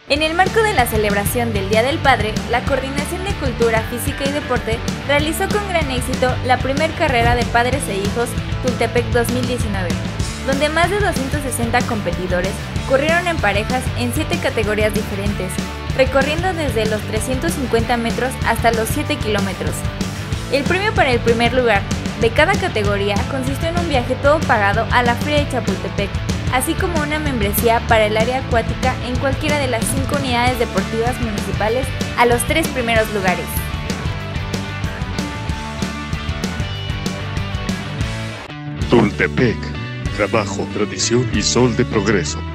En el marco de la celebración del Día del Padre, la Coordinación de Cultura Física y Deporte realizó con gran éxito la primera carrera de padres e hijos Tultepec 2019, donde más de 260 competidores corrieron en parejas en 7 categorías diferentes, recorriendo desde los 350 metros hasta los 7 kilómetros. El premio para el primer lugar de cada categoría consistió en un viaje todo pagado a la Feria de Chapultepec, así como una membresía para el área acuática en cualquiera de las 5 unidades deportivas municipales a los 3 primeros lugares. Tultepec, trabajo, tradición y sol de progreso.